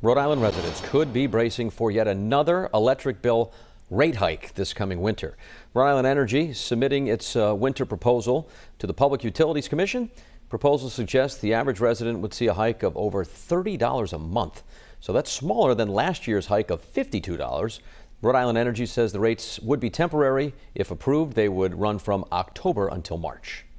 Rhode Island residents could be bracing for yet another electric bill rate hike this coming winter. Rhode Island Energy submitting its winter proposal to the Public Utilities Commission. Proposal suggests the average resident would see a hike of over $30 a month. So that's smaller than last year's hike of $52. Rhode Island Energy says the rates would be temporary. If approved, they would run from October until March.